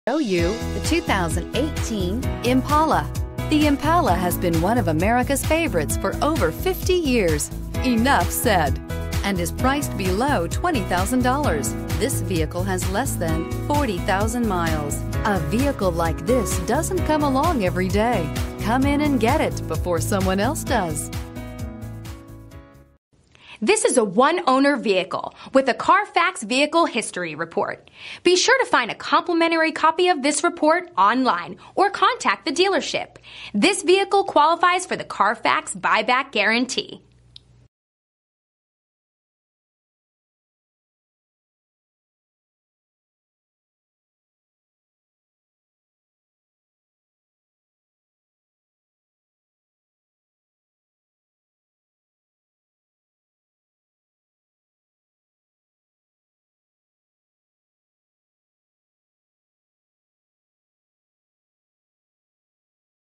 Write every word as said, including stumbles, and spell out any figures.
Show you the two thousand eighteen Impala. The Impala has been one of America's favorites for over fifty years. Enough said. And is priced below twenty thousand dollars. This vehicle has less than forty thousand miles. A vehicle like this doesn't come along every day. Come in and get it before someone else does. This is a one-owner vehicle with a CAR-FAX Vehicle History Report. Be sure to find a complimentary copy of this report online or contact the dealership. This vehicle qualifies for the CAR-FAX Buyback Guarantee.